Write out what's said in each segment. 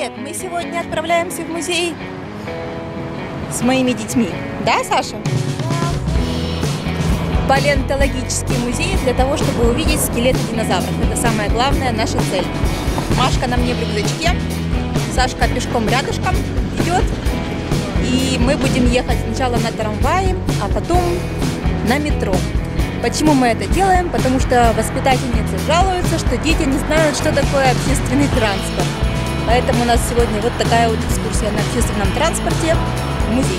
привет! Мы сегодня отправляемся в музей с моими детьми. Да, Саша? Палеонтологический музей для того, чтобы увидеть скелеты динозавров. Это самая главная наша цель. Машка на мне в рюкзачке, Сашка пешком рядышком идет. И мы будем ехать сначала на трамвае, а потом на метро. Почему мы это делаем? Потому что воспитательницы жалуются, что дети не знают, что такое общественный транспорт. Поэтому у нас сегодня вот такая вот экскурсия на общественном транспорте в музей.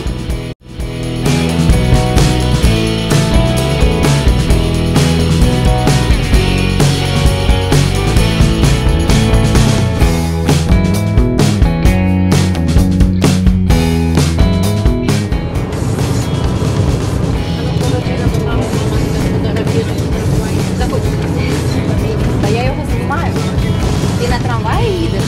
А я его снимаю. Ты на трамвае едешь?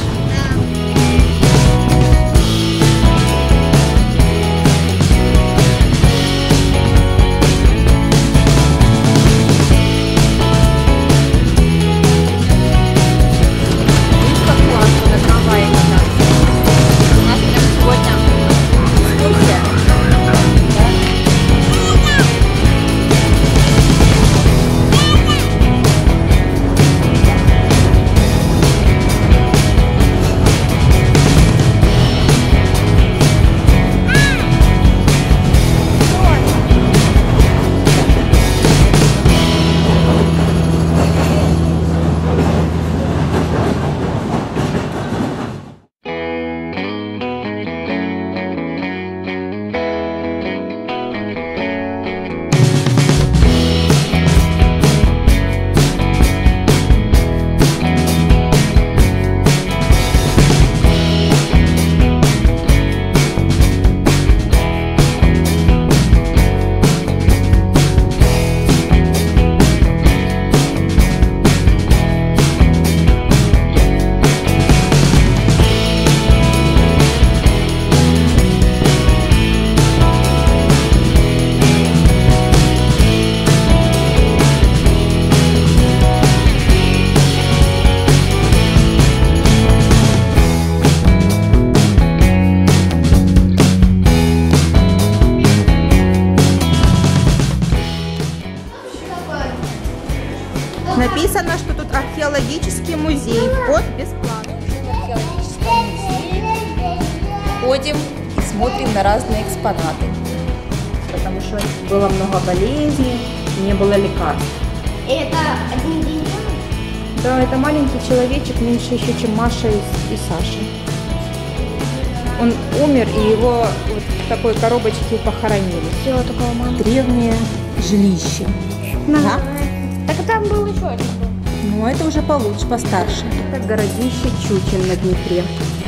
Написано, что тут археологический музей. Вход бесплатный. В археологическом музее ходим и смотрим на разные экспонаты. Потому что было много болезней, не было лекарств. Это один день? Да, это маленький человечек, меньше еще, чем Маша и Саша. Он умер, и его вот в такой коробочке похоронили. Всего такого мама. Древнее жилище. Да? Так там был еще один. Ну, это уже получше, постарше. Это городище Чучел на Днепре.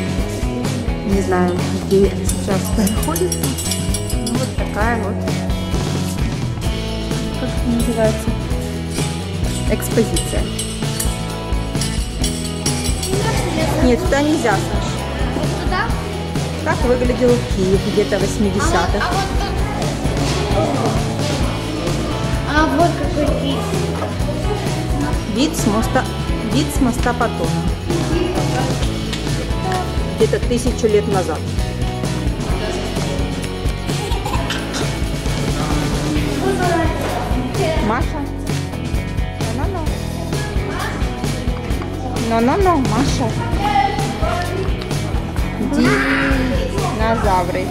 Не знаю, где сейчас находится. Ну, вот такая вот, как это называется, экспозиция. Нет, туда нельзя, Саша. Вот туда? Как выглядел Киев где-то в 80-х. А вот какой Киев. Вид с моста Патона. Где-то 1000 лет назад. Маша? Ну, Маша. Динозавры.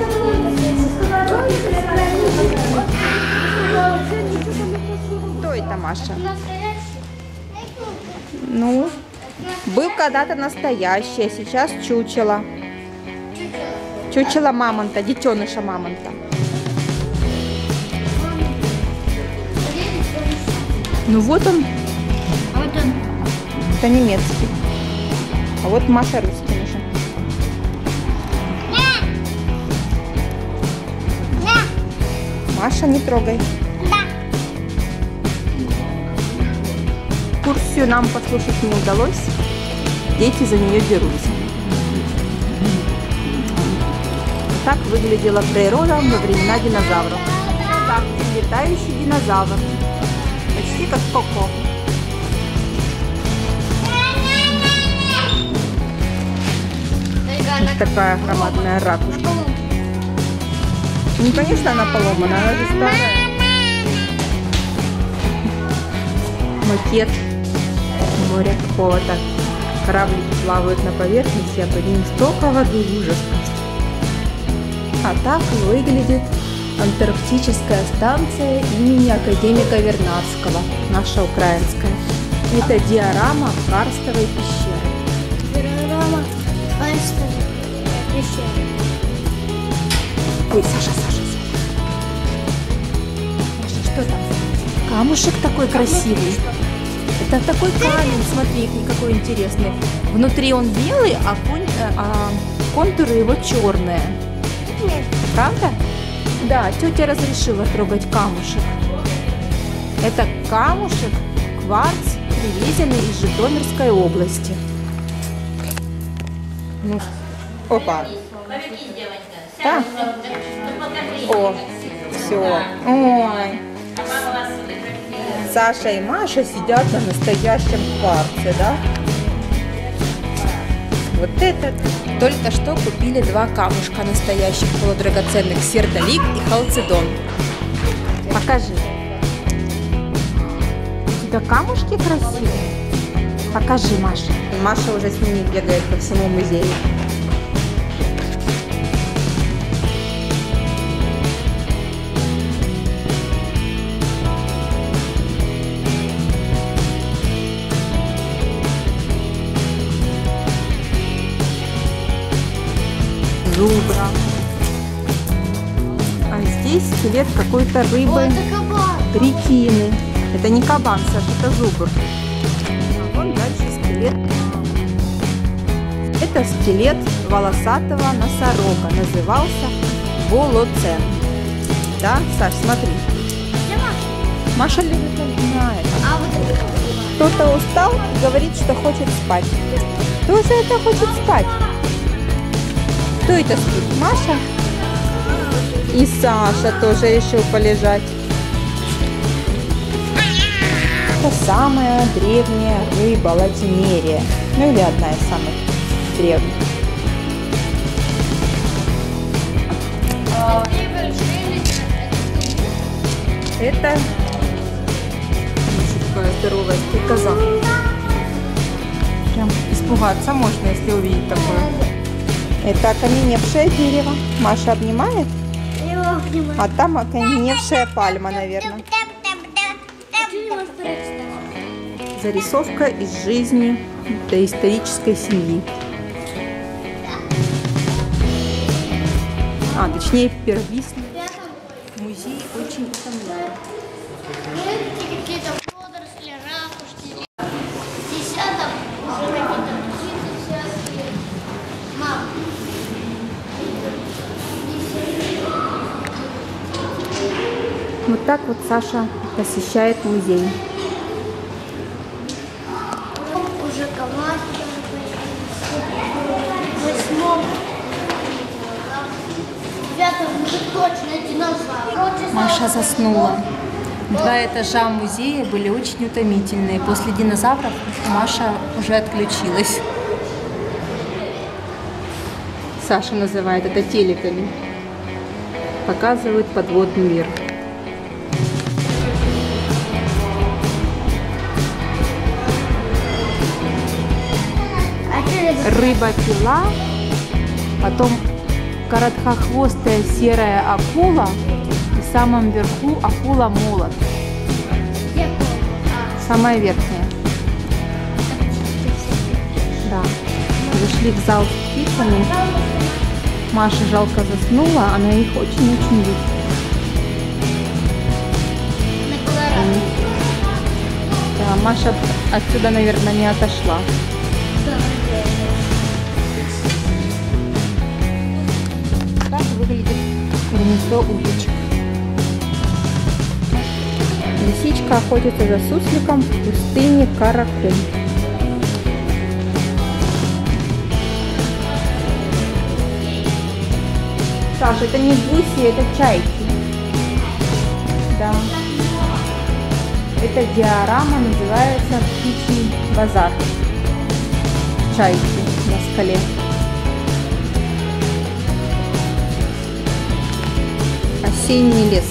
Кто это, Маша? Ну, был когда-то настоящий, а сейчас чучело. Чучело мамонта, детеныша мамонта. Ну вот он. Вот он. Это немецкий. А вот Маша русский уже. Маша, не трогай. Экскурсию нам послушать не удалось. Дети за нее дерутся. Так выглядела природа во времена динозавров. Так, летающий динозавр. Почти как Коко. Такая громадная ракушка. Ну, конечно, она поломана, она же старая. Макет моря какого-то. Кораблики плавают на поверхности, а под ним столько воды, ужас просто. А так выглядит антарктическая станция имени академика Вернадского, наша украинская. Это диорама карстовой пещеры. Диорама карстовой пещеры. Ой, Саша. Саша, что там? Камушек такой красивый. Это такой камень, смотри, какой интересный. Внутри он белый, а контуры его черные. Правда? Да, тетя разрешила трогать камушек. Это камушек, кварц, привезенный из Житомирской области. Ну, опа. Да? О, все. Ой. Саша и Маша сидят на настоящем кварце, да? Вот этот. Только что купили два камушка настоящих полудрагоценных: сердолик и халцедон. Покажи. У тебя камушки красивые? Покажи, Маша. Маша уже с ними бегает по всему музею. Зубра. А здесь скелет какой-то рыбы. Рекины. Это не кабан, Саша, это зубр. А вон дальше скелет. Это скелет волосатого носорога. Назывался волоцен. Да, Саш, смотри. Маша любит знает. Кто-то устал и говорит, что хочет спать. Кто же это хочет спать? Кто это спит? Маша? И Саша тоже решил полежать. Это самая древняя рыба латимерия. Ну или одна из самых древних. Это такая здоровая стрекоза. Прям испугаться можно, если увидеть такое. Это окаменевшее дерево. Маша обнимает? А там окаменевшая пальма, наверное. Зарисовка из жизни доисторической семьи. А, точнее, первобытный музей очень утомляет. Какие-то водоросли, ракушки. Десяток уже какие-то птицы всякие. Мам. Вот так вот Саша посещает музей. Уже КамАЗ. Восьмом. Девятом уже точно динозавр. Маша заснула. Два этажа музея были очень утомительные. После динозавров Маша уже отключилась. Саша называет это телеками. Показывают подводный мир. Рыба-пила, потом короткохвостая серая акула и в самом верху акула-молот. Самая верхняя. Да. Зашли в зал с птицами. Маша жалко заснула, она их очень-очень любит. Да, Маша отсюда, наверное, не отошла. Так выглядит гнездо уточек. Лисичка охотится за сусликом в пустыне Каракум. Саша, это не гуси, это чайки. Да. Эта диорама называется «Птичий базар». Чайки на скале. Осенний лес.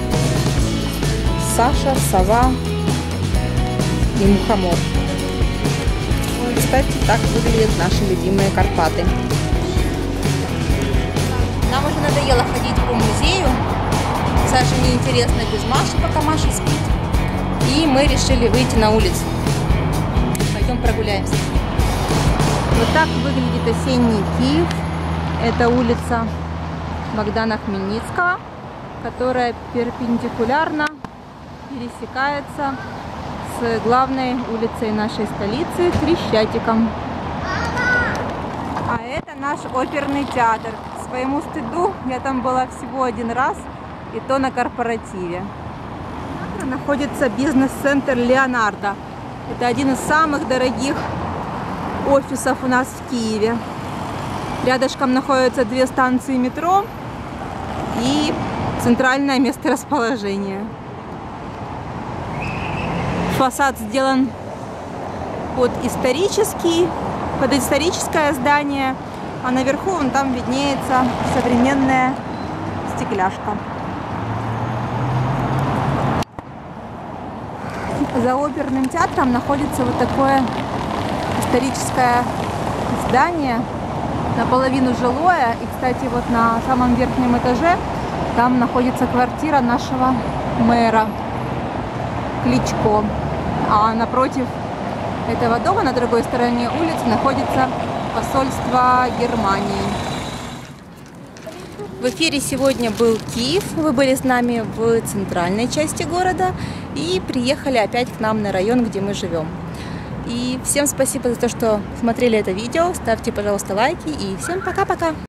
Саша, сова и мухомор. Кстати, так выглядят наши любимые Карпаты. Нам уже надоело ходить по музею. Саше неинтересно без Маши, пока Маша спит. И мы решили выйти на улицу. Пойдем прогуляемся. Вот так выглядит осенний Киев. Это улица Богдана Хмельницкого, которая перпендикулярно пересекается с главной улицей нашей столицы Крещатиком. А это наш оперный театр. К своему стыду я там была всего один раз, и то на корпоративе. Находится бизнес-центр Леонардо. Это один из самых дорогих офисов у нас в Киеве. Рядышком находятся 2 станции метро и центральное месторасположение. Фасад сделан под историческое здание, а наверху вон там виднеется современная стекляшка. За оперным театром находится вот такое историческое здание, наполовину жилое. И, кстати, вот на самом верхнем этаже там находится квартира нашего мэра Кличко. А напротив этого дома, на другой стороне улицы, находится посольство Германии. В эфире сегодня был Киев. Вы были с нами в центральной части города и приехали опять к нам на район, где мы живем. И всем спасибо за то, что смотрели это видео. Ставьте, пожалуйста, лайки и всем пока-пока!